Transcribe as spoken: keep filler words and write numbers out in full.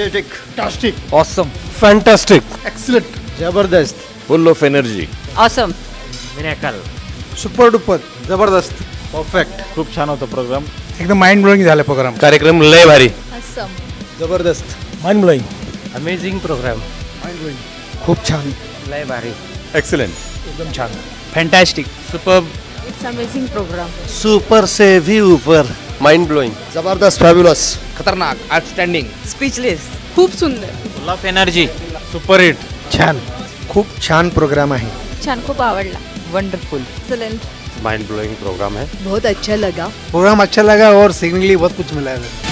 Energetic, fantastic, awesome, fantastic, excellent, जबरदस्त, full of energy, awesome, miracle, super duper, जबरदस्त, perfect. खूप छान होता प्रोग्राम. एकदम माइंड ब्लोइंग झाला प्रोग्राम. कार्यक्रम लय भारी. असम, जबरदस्त, mind blowing, amazing program, mind blowing, खूप छान, लय भारी, एक्सलेंट, एकदम छान. Fantastic, super, it's amazing program. Super से भी ऊपर, माइंड ब्लोइंग, जबरदस्त, फॅब्युलस, खतरनाक, आउटस्टँडिंग, स्पीचलेस, खूप सुंदर, full of energy, super hit, छान, खूप छान प्रोग्राम आहे. छान, खूप आवडला. Wonderful, excellent, mind blowing program है. बहुत अच्छा लगा. प्रोग्राम अच्छा लगा और सीखने के लिए बहुत कुछ मिला है.